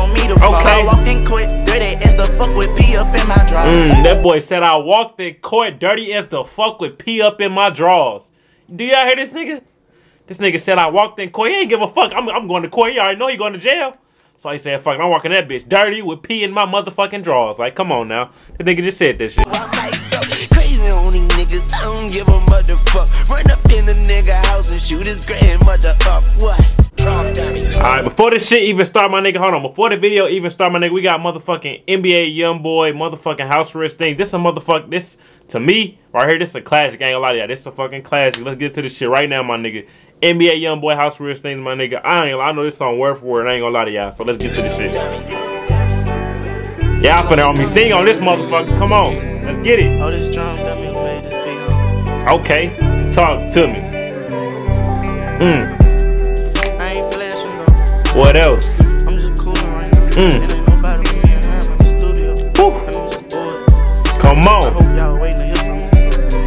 don't meet a fuck. I walked in court, dirty as the fuck with pee up in my drawers. That boy said I walked in court, dirty as the fuck with pee up in my drawers. Do y'all hear this nigga? This nigga said I walked in court. He ain't give a fuck. I'm going to court. You already know he going to jail. So he said, fuck, I'm walking that bitch dirty with pee in my motherfucking drawers. Like, come on now. The nigga just said this shit. Crazy on these niggas, I don't give a motherfuck. Run up in the nigga house and shoot his grandmother up. What? Alright, before this shit even start, my nigga, hold on. Before the video even start, my nigga, we got motherfucking NBA YoungBoy, motherfucking House Arrest things. This a motherfucker, this, to me, right here, this is a classic. I ain't gonna lie to y'all. This is a fucking classic. Let's get to this shit right now, my nigga. NBA YoungBoy, House Arrest things, my nigga. I know this song word for word. I ain't gonna lie to y'all. So let's get to this shit. Y'all finna on me sing on this motherfucker. Come on. Let's get it. Oh, this drum dummy made this big on. Okay. Talk to me. I ain't flashing though. What else? I'm just cooling right now. And ain't nobody with me in the studio. Woo. And I'm just bored. Come on. I hope y'all waiting to hear from me.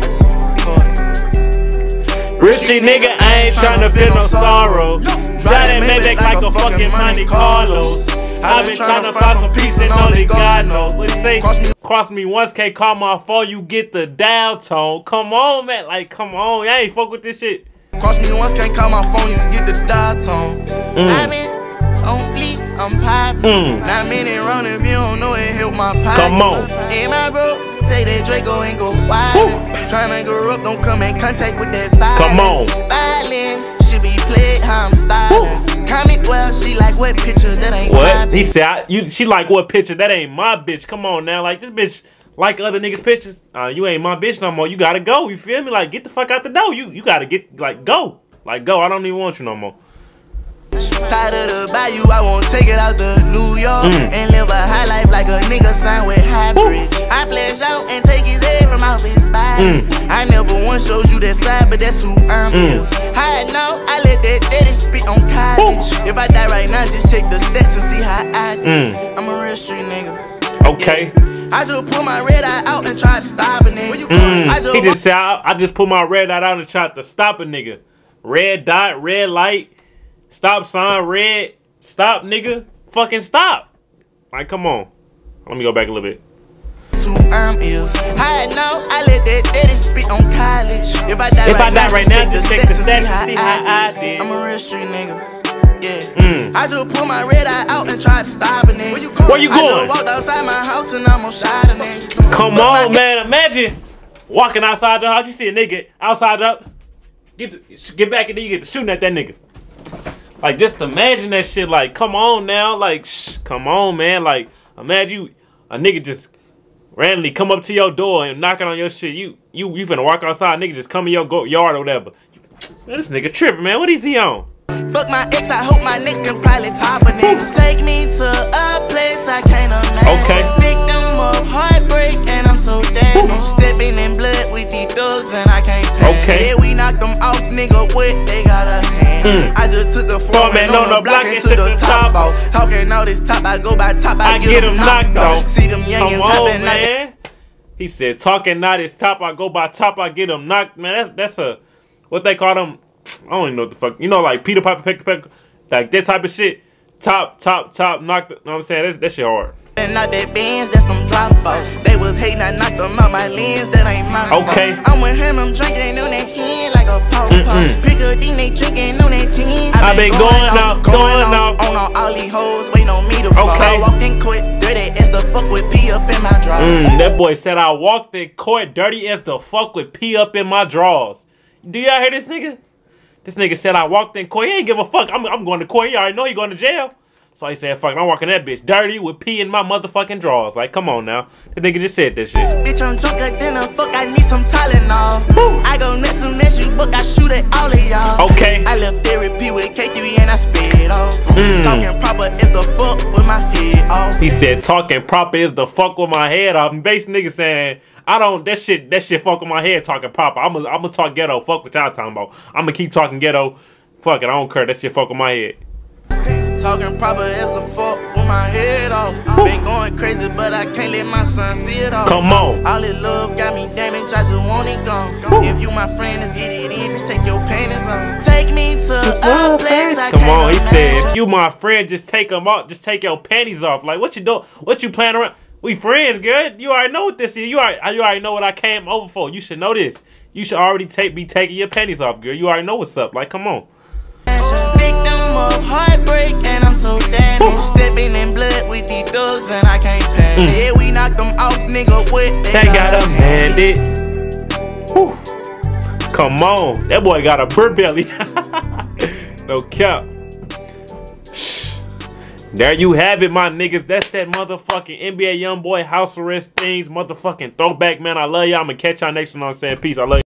Richie nigga, I ain't tryna feel no sorrow. Driving Maybach like a fucking Monte Carlos. I've been tryna find some peace and only God knows. What he say? Cross me once, can't call my phone, you get the dial tone. Come on, man. Like, come on. Y'all ain't fuck with this shit. Cross me once, can't call my phone, you get the dial tone. I'm in, on fleet, I'm poppin'. Not many run if you don't know it, help my pockets. Come on. Hey, my bro, take that Draco and go wild. Tryna grow up, don't come in contact with that violence. Come on. Violence should be played how I'm styling. Comment well, she like what picture that ain't what? my He said, she like what picture? That ain't my bitch. Come on now. Like, this bitch like other niggas' pictures. You ain't my bitch no more. You gotta go. You feel me? Like, get the fuck out the door. You gotta get, like, go. Like, go. I don't even want you no more. Tired of the bayou, I won't take it out to New York and live a high life like a nigga signed with Hybrid. I flash out and take his head from out his body. I never once showed you that side, but that's who I'm is. I know I let that daddy spit on college. If I die right now, just check the stats and see how I did. I'm a real street nigga. Okay. I just put my red eye out and tried to stop a nigga. He just said, I just put my red eye out and tried to stop a nigga. Red dot, red light. Stop sign, red, stop, nigga, fucking stop. Like, come on. Let me go back a little bit. I know I let that daddy spit on college. If I die right now, just check the stats and see how I did. I'm a real street nigga. Yeah. I just put my red eye out and tried to stop a nigga. Where you going? I just walked outside my house and I'm on shot a nigga. Come on, man. Imagine walking outside the house. You see a nigga outside up. Get back and then you get to shooting at that nigga. Like, just imagine that shit. Like, come on now. Like, come on, man. Like, imagine a nigga just randomly come up to your door and knocking on your shit. You finna walk outside, nigga just come in your yard or whatever. Man, this nigga tripping, man. What is he on? Fuck my ex, I hope my next can probably top a nigga. Take me to a place I can't imagine. Okay. Victim of heartbreak and I'm so damaged. Stepping in blood with these thugs and I can't pay. Okay. Yeah, we knocked them off, nigga, what they got a hand. I just took the foreman on the block and took the top off. Talking all this top, I go by top, I get them knocked off. See them youngins hopping man. He said, talking not his top, I go by top, I get them knocked. Man, that's a, what they call them, I don't even know what the fuck. You know, like Peter Piper, Peck, like that type of shit. Top, knocked. You know what I'm saying? That shit hard. And not that Benz, that's some drop balls. They was hating, I knocked them out my lens, that ain't my fault. I'm with him, I'm drinking on that can like a pop. Pick a D, they drinking on that gin. I been going off on all these hoes, waiting on me to fall. I walked in court, dirty as the fuck with pee up in my drawers. That boy said I walked in court, dirty as the fuck with pee up in my drawers. Do y'all hear this nigga? This nigga said I walked in court. He ain't give a fuck. I'm going to court. He already know he going to jail. So he said, fuck, I'm walking that bitch dirty with pee in my motherfucking drawers. Like, come on now. The nigga just said this shit. Bitch, I'm drunk again. Fuck, I need some Tylenol. I go next soon as you book, I shoot at all of y'all. Okay. I left therapy with K3 and I spit it off. Talking proper is the fuck with my head off. He said, talking proper is the fuck with my head off. And base nigga saying, I don't, that shit fuck with my head talking proper. I'm gonna talk ghetto. Fuck what y'all talking about. I'm gonna keep talking ghetto. Fuck it, I don't care. That shit fuck with my head. Talking proper as the fuck with my head off. Been going crazy, but I can't let my son see it all. Come on. All this love got me damaged, I just want it gone. If you my friend, let's get it in, bitch, take your panties off. take me to a place I Come can't on, he said, imagine. if you my friend, just take them off. Just take your panties off. Like, what you doing? What you playing around? We friends, girl. You already know what this is. You already know what I came over for. You should know this. You should already be taking your panties off, girl. You already know what's up. Like, come on. Victim of heartbreak, and I'm so damaged. Stepping in blood with these thugs, and I can't panic. Yeah, we knocked them off, nigga. What They got a bandit. Whew. Come on. That boy got a bird belly. No cap. There you have it, my niggas. That's that motherfucking NBA YoungBoy house arrest things. Motherfucking throwback, man. I love y'all. I'm gonna catch y'all next one. I'm saying peace. I love y'all.